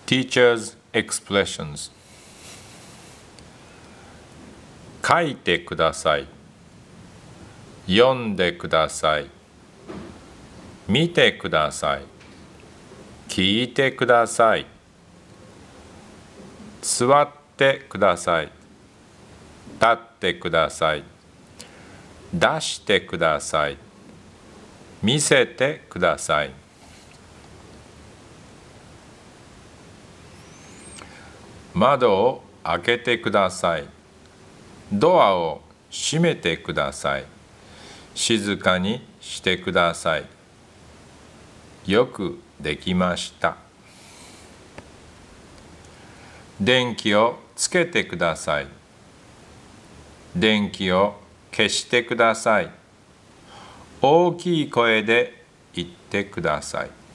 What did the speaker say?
Teacher's expressions 書いてください。読んでください。見てください。聞いてください。座ってください。立ってください。出してください。見せてください。窓を開けてください。ドアを閉めてください。静かにしてください。よくできました。電気をつけてください。電気を消してください。大きい声で言ってください。